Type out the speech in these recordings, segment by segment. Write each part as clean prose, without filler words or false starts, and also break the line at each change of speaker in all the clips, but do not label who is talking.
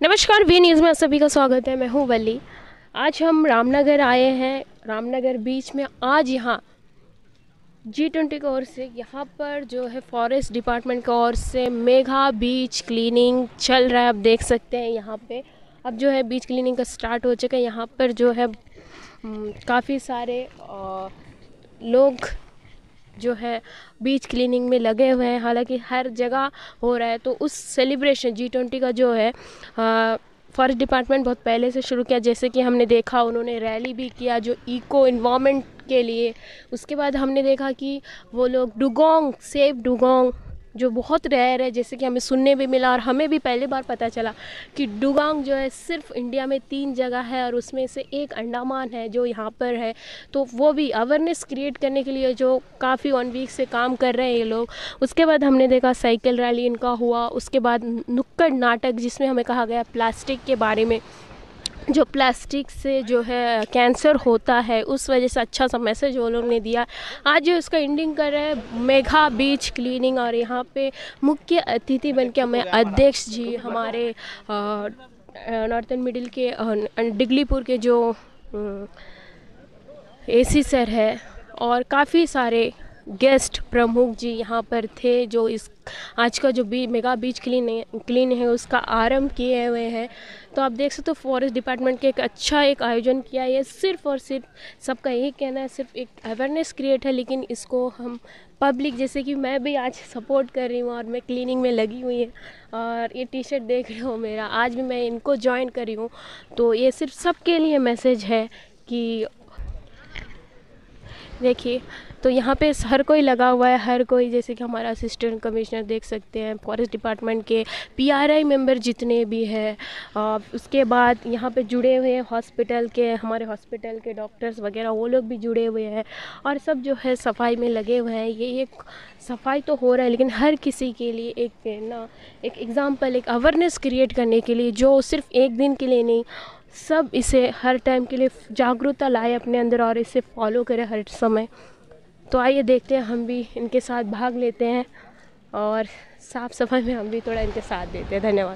नमस्कार, V news में आप सभी का स्वागत है। मैं हूं वल्ली। आज हम रामनगर आए हैं, रामनगर बीच में। आज यहाँ G20 की ओर से यहाँ पर जो है फॉरेस्ट डिपार्टमेंट की ओर से मेगा बीच क्लीनिंग चल रहा है। आप देख सकते हैं यहाँ पे अब जो है बीच क्लीनिंग का स्टार्ट हो चुका है। यहाँ पर जो है काफ़ी सारे लोग जो है बीच क्लीनिंग में लगे हुए हैं। हालांकि हर जगह हो रहा है, तो उस सेलिब्रेशन G20 का जो है फॉरेस्ट डिपार्टमेंट बहुत पहले से शुरू किया। जैसे कि हमने देखा उन्होंने रैली भी किया जो इको इन्वायरमेंट के लिए। उसके बाद हमने देखा कि वो लोग डुगोंग सेव डुगोंग जो बहुत रेयर है, जैसे कि हमें सुनने भी मिला और हमें भी पहली बार पता चला कि डुगोंग जो है सिर्फ इंडिया में 3 जगह है और उसमें से एक अंडमान है जो यहाँ पर है। तो वो भी अवेयरनेस क्रिएट करने के लिए जो काफ़ी 1 वीक से काम कर रहे हैं ये लोग। उसके बाद हमने देखा साइकिल रैली इनका हुआ। उसके बाद नुक्कड़ नाटक जिसमें हमें कहा गया प्लास्टिक के बारे में, जो प्लास्टिक से जो है कैंसर होता है, उस वजह से अच्छा सा मैसेज वो लोग ने दिया। आज जो इसका एंडिंग कर रहे हैं मेगा बीच क्लीनिंग, और यहाँ पे मुख्य अतिथि बन के हमें अध्यक्ष जी हमारे नॉर्थन मिडिल के डिगलीपुर के जो AC सर है और काफ़ी सारे गेस्ट प्रमुख जी यहाँ पर थे जो इस आज का जो मेगा बीच क्लीन है उसका आरंभ किए हुए हैं। तो आप देख सकते हो फॉरेस्ट डिपार्टमेंट के एक आयोजन किया है। सिर्फ और सिर्फ सबका यही कहना है, सिर्फ एक अवेयरनेस क्रिएट है, लेकिन इसको हम पब्लिक, जैसे कि मैं भी आज सपोर्ट कर रही हूँ और मैं क्लीनिंग में लगी हुई है और ये टी-शर्ट देख रहे हो मेरा, आज भी मैं इनको ज्वाइन करी हूँ। तो ये सिर्फ सबके लिए मैसेज है कि देखिए, तो यहाँ पे हर कोई लगा हुआ है, हर कोई, जैसे कि हमारा असिस्टेंट कमिश्नर देख सकते हैं, फॉरेस्ट डिपार्टमेंट के PRI मेंबर जितने भी हैं, उसके बाद यहाँ पे जुड़े हुए हैं हॉस्पिटल के, हमारे हॉस्पिटल के डॉक्टर्स वगैरह, वो लोग भी जुड़े हुए हैं और सब जो है सफाई में लगे हुए हैं। ये एक सफाई तो हो रहा है, लेकिन हर किसी के लिए एक प्रेरणा, एक एग्ज़ाम्पल, एक अवेयरनेस क्रिएट करने के लिए, जो सिर्फ एक दिन के लिए नहीं, सब इसे हर टाइम के लिए जागरूकता लाए अपने अंदर और इसे फॉलो करें हर समय। तो आइए देखते हैं, हम भी इनके साथ भाग लेते हैं और साफ़ सफाई में हम भी थोड़ा इनके साथ देते हैं। धन्यवाद।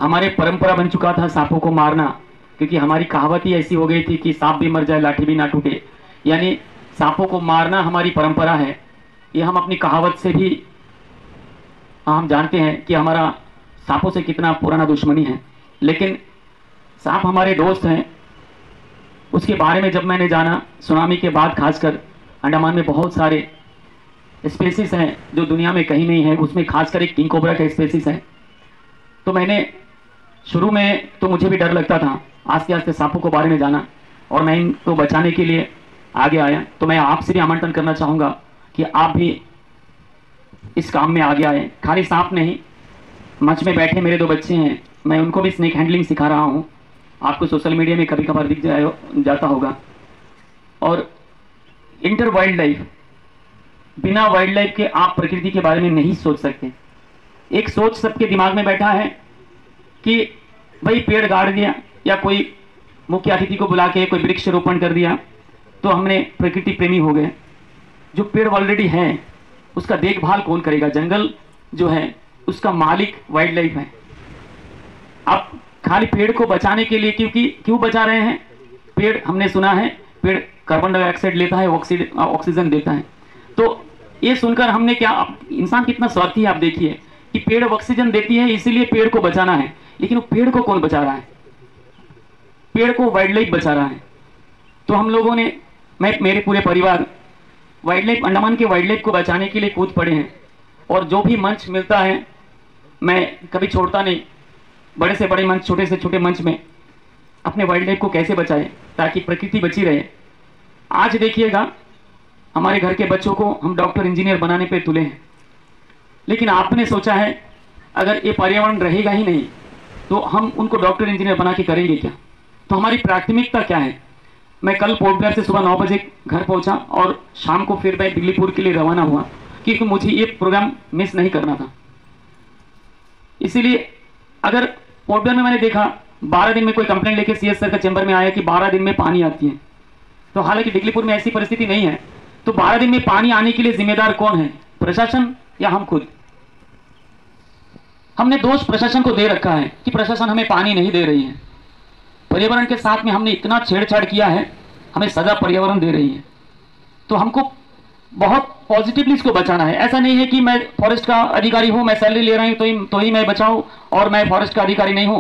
हमारे परंपरा बन चुका था सांपों को मारना, क्योंकि हमारी कहावत ही ऐसी हो गई थी कि सांप भी मर जाए लाठी भी ना टूटे, यानी सांपों को मारना हमारी परंपरा है। ये हम अपनी कहावत से भी हम जानते हैं कि हमारा सांपों से कितना पुराना दुश्मनी है। लेकिन सांप हमारे दोस्त हैं। उसके बारे में जब मैंने जाना, सुनामी के बाद खासकर अंडमान में बहुत सारे स्पेसीज हैं जो दुनिया में कहीं नहीं है, उसमें खासकर एक किंग कोबरा का स्पेसीज है। तो मैंने शुरू में तो मुझे भी डर लगता था, आस्ते आस्ते सांपों को बारे में जाना और मैं इनको बचाने के लिए आगे आया। तो मैं आपसे भी आमंत्रण करना चाहूँगा कि आप भी इस काम में आगे आए। खाली सांप नहीं, मंच में बैठे मेरे 2 बच्चे हैं, मैं उनको भी स्नेक हैंडलिंग सिखा रहा हूँ। आपको सोशल मीडिया में कभी कभार दिख जाता होगा। और इंटर वाइल्ड लाइफ, बिना वाइल्ड लाइफ के आप प्रकृति के बारे में नहीं सोच सकते। एक सोच सबके दिमाग में बैठा है कि भाई पेड़ गाड़ दिया या कोई मुख्य अतिथि को बुला के कोई वृक्ष रोपण कर दिया तो हमने प्रकृति प्रेमी हो गए। जो पेड़ ऑलरेडी है उसका देखभाल कौन करेगा? जंगल जो है उसका मालिक वाइल्ड लाइफ है। आप खाली पेड़ को बचाने के लिए क्यों बचा रहे हैं? पेड़, हमने सुना है पेड़ कार्बन डाइऑक्साइड लेता है, ऑक्सीजन देता है। तो ये सुनकर हमने क्या, इंसान कितना स्वार्थी है। आप देखिए कि पेड़ ऑक्सीजन देती है इसीलिए पेड़ को बचाना है, लेकिन वो पेड़ को कौन बचा रहा है? पेड़ को वाइल्ड लाइफ बचा रहा है। तो हम लोगों ने, मैं मेरे पूरे परिवार वाइल्ड लाइफ, अंडमान के वाइल्ड लाइफ को बचाने के लिए कूद पड़े हैं। और जो भी मंच मिलता है मैं कभी छोड़ता नहीं। बड़े से बड़े मंच, छोटे से छोटे मंच में अपने वाइल्ड लाइफ को कैसे बचाएं ताकि प्रकृति बची रहे। आज देखिएगा हमारे घर के बच्चों को हम डॉक्टर इंजीनियर बनाने पे तुले हैं, लेकिन आपने सोचा है अगर ये पर्यावरण रहेगा ही नहीं तो हम उनको डॉक्टर इंजीनियर बना के करेंगे क्या? तो हमारी प्राथमिकता क्या है? मैं कल पोर्ट ब्लेयर से सुबह 9 बजे घर पहुंचा और शाम को फिर मैं दिल्लीपुर के लिए रवाना हुआ, क्योंकि मुझे ये प्रोग्राम मिस नहीं करना था। इसीलिए अगर पोर्ट ब्लेयर में मैंने देखा 12 दिन में कोई कंप्लेंट लेके सीएस सर का चैम्बर में आया कि 12 दिन में पानी आती है, तो हालांकि दिल्लीपुर में ऐसी परिस्थिति नहीं है। तो 12 दिन में पानी आने के लिए जिम्मेदार कौन है? प्रशासन या हम खुद? हमने दोष प्रशासन को दे रखा है कि प्रशासन हमें पानी नहीं दे रही है। पर्यावरण के साथ में हमने इतना छेड़छाड़ किया है, हमें सजा पर्यावरण दे रही है। तो हमको बहुत पॉजिटिवली इसको बचाना है। ऐसा नहीं है कि मैं फॉरेस्ट का अधिकारी हूं, मैं सैलरी ले रहा हूं तो ही मैं बचाऊं, और मैं फॉरेस्ट का अधिकारी नहीं हूं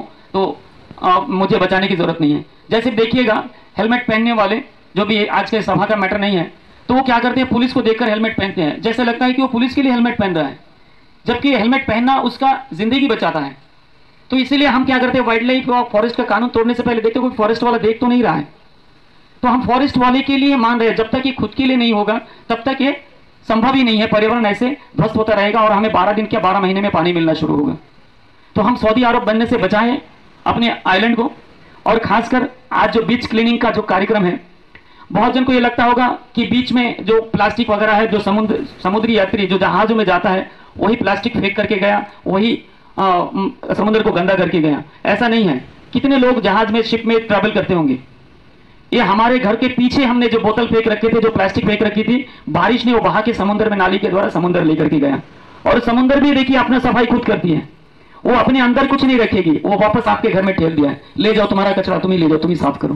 तो मुझे बचाने की जरूरत नहीं है। जैसे देखिएगा हेलमेट पहनने वाले, जो भी आज के सभा का मैटर नहीं है, तो वो क्या करते हैं, पुलिस को देखकर हेलमेट पहनते हैं। जैसे लगता है कि वो पुलिस के लिए हेलमेट पहन रहा है, जबकि हेलमेट पहनना उसका जिंदगी बचाता है। तो इसीलिए हम क्या करते हैं, वाइल्ड लाइफ और फॉरेस्ट का कानून तोड़ने से पहले देखते कोई फॉरेस्ट वाला देख तो नहीं रहा है, तो हम फॉरेस्ट वाले के लिए मान रहे हैं। जब तक ये खुद के लिए नहीं होगा तब तक ये संभव ही नहीं है। पर्यावरण ऐसे ध्वस्त होता रहेगा और हमें 12 दिन क्या 12 महीने में पानी मिलना शुरू होगा। तो हम सऊदी अरब बनने से बचाएं अपने आइलैंड को। और खासकर आज जो बीच क्लीनिंग का जो कार्यक्रम है, बहुत जन को ये लगता होगा कि बीच में जो प्लास्टिक वगैरह है, जो समुद्री यात्री जो जहाजों में जाता है वही प्लास्टिक फेंक करके गया, वही समुद्र को गंदा करके गया। ऐसा नहीं है। कितने लोग जहाज में, शिप में ट्रैवल करते होंगे। ये हमारे घर के पीछे हमने जो बोतल फेंक रखे थे, जो प्लास्टिक फेंक रखी थी, बारिश ने वो बहा के समुद्र में, नाली के द्वारा समुद्र लेकर के गया। और समुद्र भी देखिए अपना सफाई खुद करती है, वो अपने अंदर कुछ नहीं रखेगी, वो वापस आपके घर में ठेल दिया है, ले जाओ तुम्हारा कचरा, तुम ही ले जाओ, तुम ही साफ करो।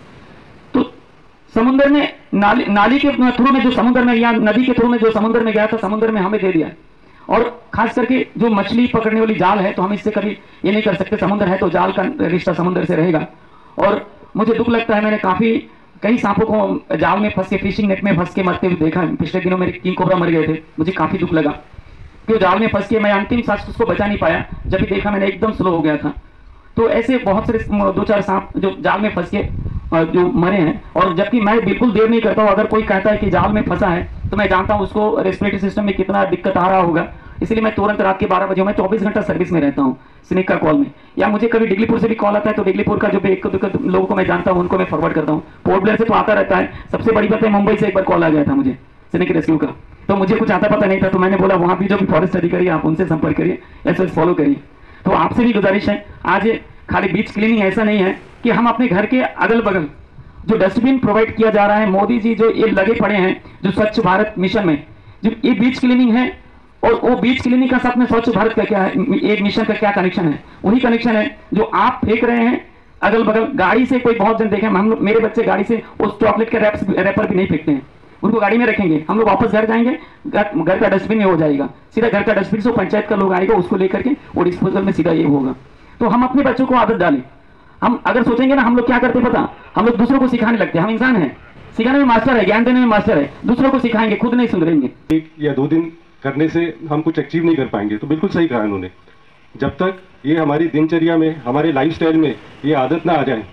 तो समुद्र ने नाली के थ्रू में जो समुद्र में, या नदी के थ्रू में जो समुद्र में गया था, समुद्र में हमें दे दिया। और खास करके जो मछली पकड़ने वाली जाल है, तो हम इससे कभी ये नहीं कर सकते, समुद्र है तो जाल का रिश्ता समुद्र से रहेगा। और मुझे दुख लगता है, मैंने कई सांपों को जाल में फंस के, फिशिंग नेट में फंस के मरते हुए देखा। पिछले दिनों मेरे किंग कोबरा मर गए थे, मुझे काफी दुख लगा कि जाल में फंस के मैं अंतिम सांस उसको बचा नहीं पाया। जब भी देखा मैंने एकदम स्लो हो गया था। तो ऐसे बहुत सारे 2-4 सांप जो जाल में फंस के जो मरे हैं। और जबकि मैं बिल्कुल देर नहीं करता हूँ, अगर कोई कहता है कि जाल में फंसा है तो मैं जानता हूँ उसको रेस्पिरेटरी सिस्टम में कितना दिक्कत आ रहा होगा। इसलिए मैं तुरंत रात के 12 बजे, मैं 24 घंटा सर्विस में रहता हूँ स्नेक का कॉल में। या मुझे कभी दिल्लीपुर से भी कॉल आता है तो दिल्लीपुर का जो भी एक लोगों को मैं जानता हूँ उनको मैं फॉरवर्ड करता हूँ। पोर्ट ब्लेयर से तो आता रहता है। सबसे बड़ी बात है, मुंबई से एक बार कॉल आ गया था मुझे स्नेक रेस्क्यू का, तो मुझे कुछ आता पता नहीं था। तो मैंने बोला वहाँ भी जो भी फॉरेस्ट अधिकारी आप उनसे संपर्क करिए, ऐसे फॉलो करिए। तो आपसे भी गुजारिश है, आज खाली बीच क्लीनिंग ऐसा नहीं है कि हम अपने घर के अगल बगल जो डस्टबिन प्रोवाइड किया जा रहा है, मोदी जी जो ये लगे पड़े हैं जो स्वच्छ भारत मिशन में, जो ये बीच क्लीनिंग है, और वो बीच क्लिनिक का साथ में स्वच्छ भारत का क्या है, एक मिशन का क्या कनेक्शन है? वही कनेक्शन है जो आप फेंक रहे हैं अगल बगल। गाड़ी से कोई बहुत जन देखे, हम लोग, मेरे बच्चे गाड़ी से उस चॉकलेट के रैपर भी नहीं फेंकते हैं, उनको गाड़ी में रखेंगे, हम लोग वापस घर जाएंगे, घर का डस्टबिन में हो जाएगा, सीधा घर का डस्टबिन से पंचायत का लोग आएगा, उसको लेकर के वो डिस्पोजल में सीधा ये होगा। तो हम अपने बच्चों को आदत डालें। हम अगर सोचेंगे ना, हम लोग क्या करते पता, हम लोग दूसरों को सिखाने लगते हैं। हम इंसान हैं, सिखाने में मास्टर है, ज्ञान देने में मास्टर है, दूसरों को सिखाएंगे, खुद नहीं सुधरेंगे।
1 या 2 दिन करने से हम कुछ अचीव नहीं कर पाएंगे। तो बिल्कुल सही कहा उन्होंने, जब तक ये हमारी दिनचर्या में, हमारे लाइफस्टाइल में ये आदत ना आ जाए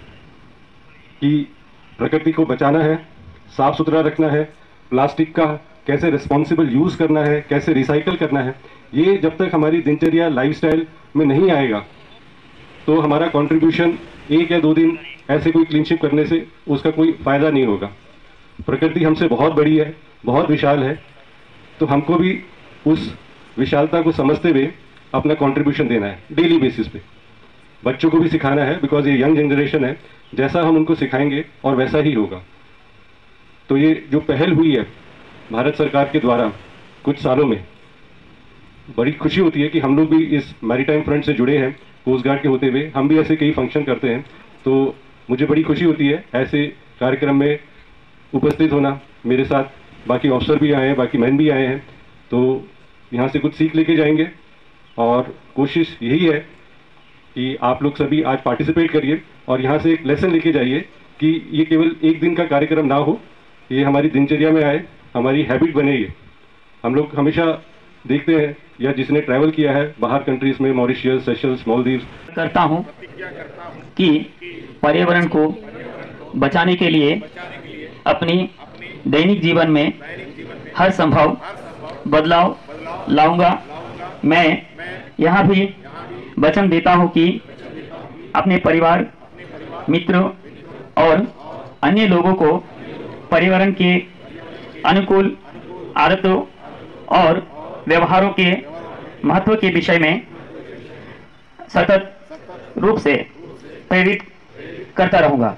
कि प्रकृति को बचाना है, साफ सुथरा रखना है, प्लास्टिक का कैसे रिस्पॉन्सिबल यूज़ करना है, कैसे रिसाइकल करना है, ये जब तक हमारी दिनचर्या लाइफस्टाइल में नहीं आएगा तो हमारा कंट्रीब्यूशन 1 या 2 दिन ऐसे कोई क्लीनशिप करने से उसका कोई फ़ायदा नहीं होगा। प्रकृति हमसे बहुत बड़ी है, बहुत विशाल है, तो हमको भी उस विशालता को समझते हुए अपना कंट्रीब्यूशन देना है डेली बेसिस पे। बच्चों को भी सिखाना है, बिकॉज ये यंग जनरेशन है, जैसा हम उनको सिखाएंगे और वैसा ही होगा। तो ये जो पहल हुई है भारत सरकार के द्वारा कुछ सालों में, बड़ी खुशी होती है कि हम लोग भी इस मैरीटाइम फ्रंट से जुड़े हैं, कोस्ट गार्ड के होते हुए हम भी ऐसे कई फंक्शन करते हैं। तो मुझे बड़ी खुशी होती है ऐसे कार्यक्रम में उपस्थित होना। मेरे साथ बाकी ऑफिसर भी आए हैं, बाकी मैन भी आए हैं, तो यहाँ से कुछ सीख लेके जाएंगे। और कोशिश यही है कि आप लोग सभी आज पार्टिसिपेट करिए और यहाँ से एक लेसन लेके जाइए कि ये केवल एक दिन का कार्यक्रम ना हो, ये हमारी दिनचर्या में आए, हमारी हैबिट बने। ये हम लोग हमेशा देखते हैं, या जिसने ट्रैवल किया है बाहर कंट्रीज में, मॉरिशियस, सेशल्स, मालदीव्स,
करता हूँ कि पर्यावरण को बचाने के लिए अपनी दैनिक जीवन में हर संभव बदलाव लाऊंगा। मैं यहाँ भी वचन देता हूँ कि अपने परिवार, मित्रों और अन्य लोगों को पर्यावरण के अनुकूल आदतों और व्यवहारों के महत्व के विषय में सतत रूप से प्रेरित करता रहूंगा।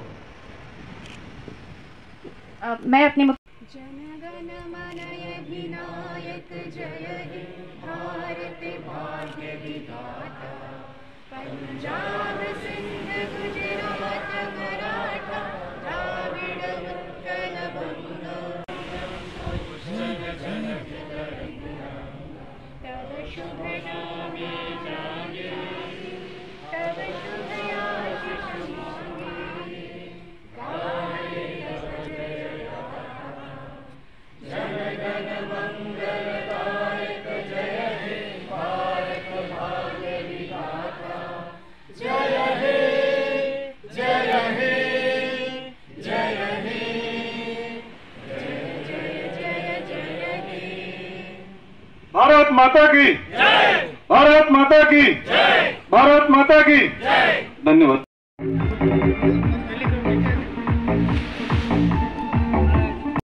मैं अपनी
जनगण मन अधिनायक जय हे भारत भाग्य विधाता, पंजाब सिंध गुजरात मराठा द्राविड़ उत्कल बंग, तब शुभ नामे जागे, तब शुभ आशीष मांगे, गाए तब जय गाथा, जनगण मंगलदायक जय हे भारत भाग्य विधाता, जय हे जय हे जय हे, जय जय जय जय हे।
भारत माता की जय, भारत माता की जय, भारत माता की जय। धन्यवाद।